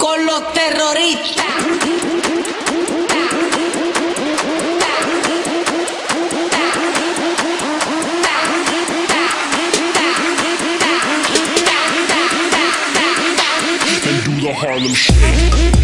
con los terroristas. And do the Harlem Shake.